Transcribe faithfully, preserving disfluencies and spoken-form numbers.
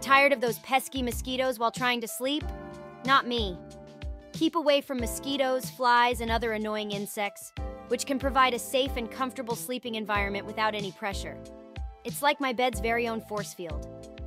Tired of those pesky mosquitoes while trying to sleep? Not me. Keep away from mosquitoes, flies, and other annoying insects, which can provide a safe and comfortable sleeping environment without any pressure. It's like my bed's very own force field.